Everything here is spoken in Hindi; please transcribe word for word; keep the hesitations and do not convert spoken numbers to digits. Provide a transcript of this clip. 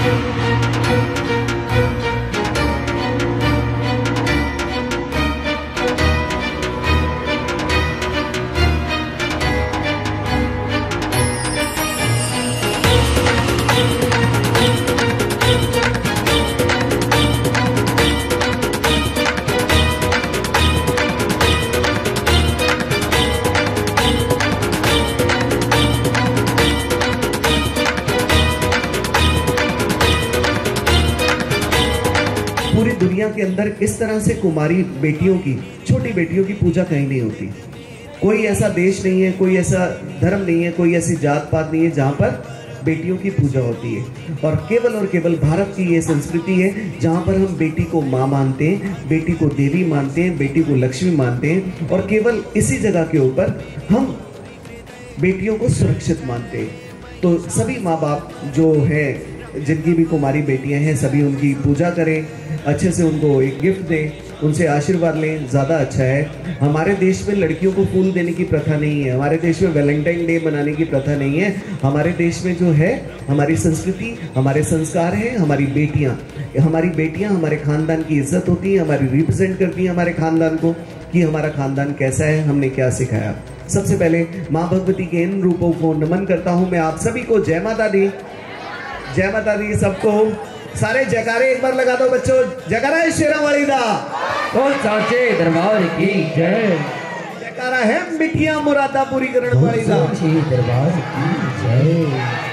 पूरी दुनिया के अंदर इस तरह से कुमारी बेटियों की, छोटी बेटियों की पूजा कहीं नहीं होती। कोई ऐसा देश नहीं है, कोई ऐसा धर्म नहीं है, कोई ऐसी जात पात नहीं है जहाँ पर बेटियों की पूजा होती है। और केवल और केवल भारत की ये संस्कृति है जहाँ पर हम बेटी को माँ मानते हैं, बेटी को देवी मानते हैं, बेटी को लक्ष्मी मानते हैं। और केवल इसी जगह के ऊपर हम बेटियों को सुरक्षित मानते हैं। तो सभी माँ बाप जो है, जिनकी भी कुमारी बेटियां हैं, सभी उनकी पूजा करें, अच्छे से उनको एक गिफ्ट दें, उनसे आशीर्वाद लें, ज़्यादा अच्छा है। हमारे देश में लड़कियों को फूल देने की प्रथा नहीं है, हमारे देश में वैलेंटाइन डे मनाने की प्रथा नहीं है। हमारे देश में जो है हमारी संस्कृति, हमारे संस्कार हैं, हमारी बेटियाँ हमारी बेटियाँ हमारे खानदान की इज्जत होती है, हमारी रिप्रेजेंट करती हैं हमारे खानदान को कि हमारा खानदान कैसा है, हमने क्या सिखाया। सबसे पहले माँ भगवती के इन रूपों को नमन करता हूँ मैं आप सभी को। जय माता दी, जय माता दी सबको। सारे जयकारे एक बार लगा दो बच्चों, जयकारा है शेरा वाली दा और साचे दरबार की जय। जयकारा है मिठिया मुरादा पूरी करण वाली दा दरबार की जय।